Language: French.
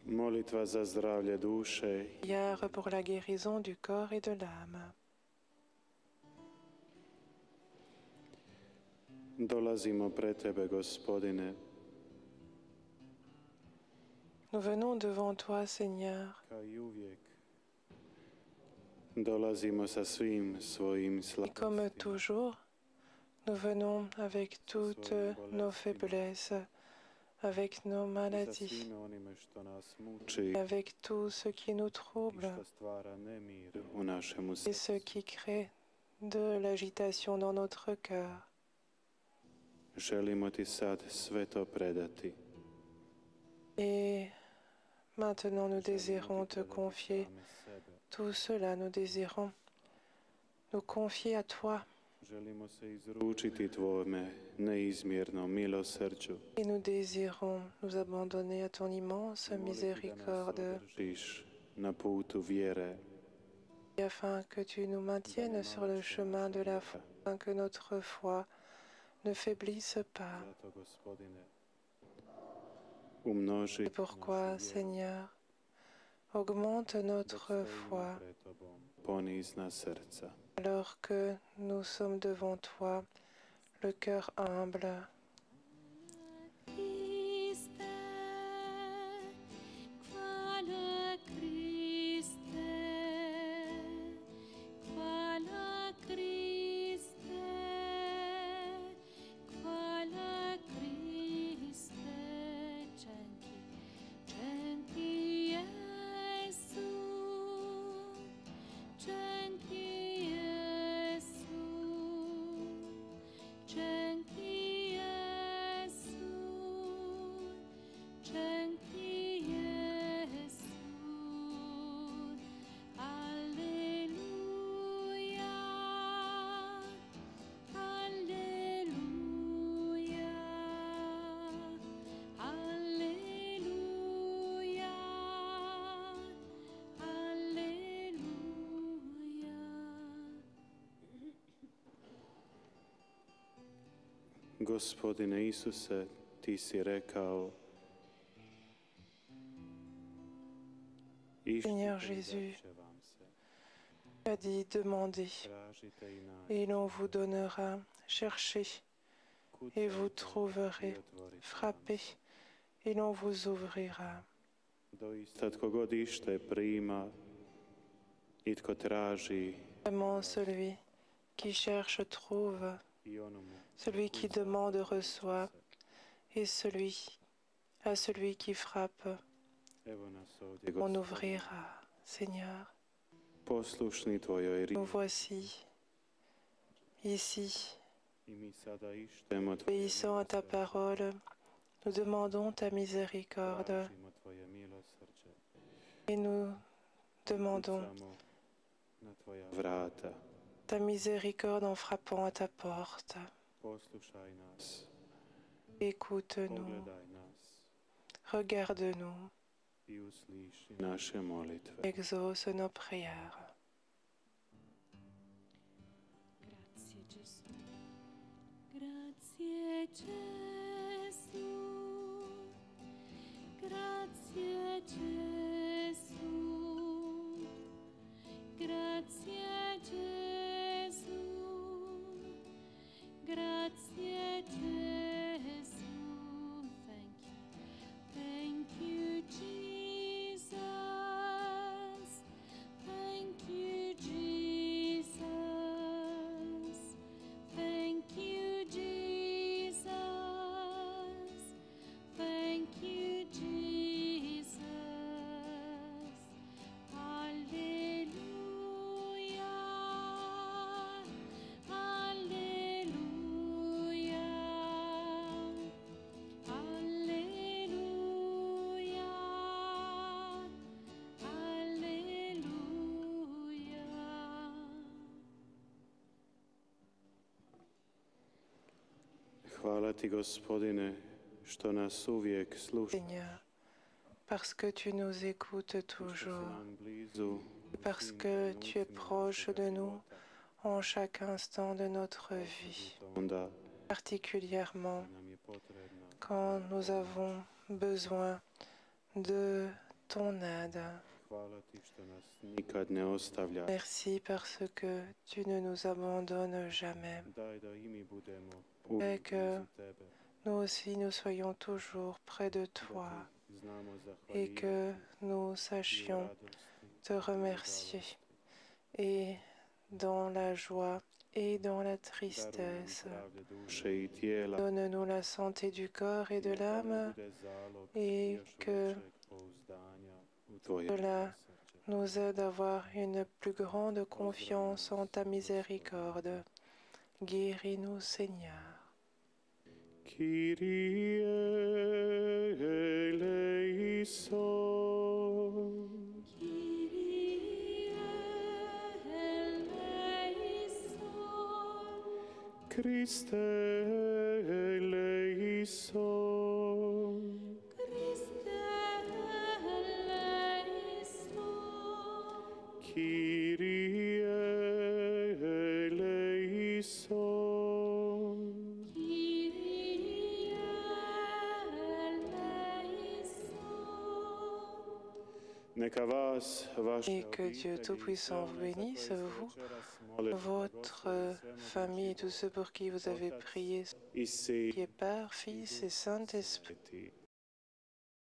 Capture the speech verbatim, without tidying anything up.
Molitva za zdravlje duše. Prière pour la guérison du corps et de l'âme. Dolazimo pred Tebe, Gospodine, Nous venons devant toi, Seigneur, kao i uvijek. Dolazimo sa svim svojim et comme slabostima, toujours, nous venons avec toutes nos faiblesses, avec nos i sa maladies, svime onime što nas muči avec tout ce qui nous i trouble što stvara nemir u našemu et ce srcu. qui crée de l'agitation dans notre cœur. Želimo Ti sad sve to predati. Et maintenant, nous désirons te confier tout cela, nous désirons nous confier à toi Želimo se izručiti Tvome neizmjernom milosrđu. et nous désirons nous abandonner à ton immense miséricorde Držiš na putu vjere, afin que tu nous maintiennes sur le chemin de la foi, afin que notre foi ne faiblisse pas. zato Gospodine, umnoži C'est pourquoi, Seigneur, augmente notre foi pred Tobom ponizna srca. alors que nous sommes devant toi, le cœur humble. Christe, hvala Kriste, hvala Kriste, hvala Kriste, dzięki, dzięki Jezu, dzięki Jezu, dzięki Jezu, dzięki Jezu. Alleluja, alleluja, alleluja, alleluja. Gospodine Isuse, Ti si rekao, Seigneur iščite i Jésus, dat će vam se, Tu as dit, demandez tražite i naći, et l'on vous donnera, cherchez et vous kucajte i trouverez, otvorit će vam frappez se. et l'on vous ouvrira. Doista tko god ište prima i tko traži Vraiment, celui qui cherche trouve, i onomu celui qui demande reçoit, et celui à celui qui frappe, evo nas ovdje, on Gospodine, ouvrira. Seigneur, poslušni Tvojoj nous riječi voici, ici, i mi sada ištemo Tvoje obéissant à ta parole, nous demandons ta miséricorde tražimo Tvoje milosrđe, et nous demandons kucamo na Tvoja vrata. ta miséricorde en frappant à ta porte. Poslušaj nas, Écoute-nous, pogledaj nas regarde-nous, i usliši naše molitve. exauce nos prières. Grazie Gesù, grazie Gesù, grazie Gesù, grazie Gesù, grazie Gesù. Thank you, thank you Jesus, thank you Jesus. Thank you, Jesus. Thank you, Jesus. Alleluia. Alleluia. Alleluia. Alleluia. Hvala Ti, Gospodine, što nas uvijek slušaš, Seigneur, parce que tu nous écoutes što si toujours, nam blizu, parce svim que tu es trenucima proche našega de nous života. en chaque instant de notre vie, Onda particulièrement nam je potrebna quand nous avons besoin de ton aide. Hvala ti što nas nikad ne ostavljaš. Merci parce que tu ne nous abandonnes jamais. Daj da i mi budemo Et uvijek que blizu tebe. nous aussi nous soyons toujours près de toi Da ti znamo et zahvaljivati que nous i u sachions radosti te remercier et dans la joie et dans la Daruj nam tristesse. zdravlje duše i tijela. Donne-nous la santé du corps et de Neka ono l'âme bude zalog et još que većeg pouzdanja u tvoje cela milosrđe. nous aide à avoir une plus grande confiance en ta miséricorde. Guéris-nous, Seigneur. Kyrie eleison. Kyrie eleison. Christe eleison. Christe eleison. Kyrie eleison. Kyrie eleison. Neka vas, vaše Et que Dieu obitelji, Tout-Puissant vous sve one za bénisse, koje ste vous, večeras molili, votre Gospode, svemogući famille, tous ceux pour qui vous avez Otac prié, i Sin qui est Père, Fils et Saint-Esprit. Sveti.